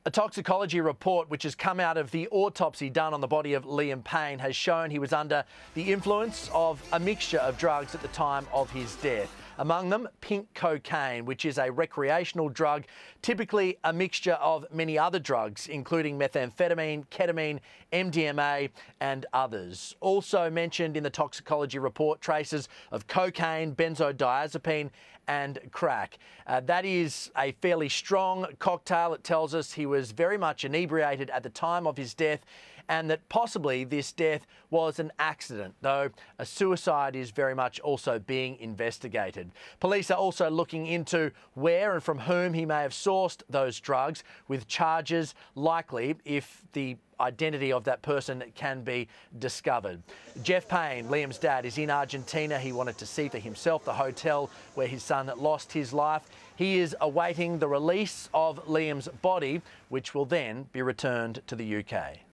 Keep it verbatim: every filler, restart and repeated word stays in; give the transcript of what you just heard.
A toxicology report which has come out of the autopsy done on the body of Liam Payne has shown he was under the influence of a mixture of drugs at the time of his death. Among them, pink cocaine, which is a recreational drug, typically a mixture of many other drugs, including methamphetamine, ketamine, M D M A and others. Also mentioned in the toxicology report, traces of cocaine, benzodiazepine and crack. Uh, that is a fairly strong cocktail. It tells us he was very much inebriated at the time of his death and that possibly this death was an accident, though a suicide is very much also being investigated. Police are also looking into where and from whom he may have sourced those drugs, with charges likely if the identity of that person can be discovered. Jeff Payne, Liam's dad, is in Argentina. He wanted to see for himself the hotel where his son lost his life. He is awaiting the release of Liam's body, which will then be returned to the U K.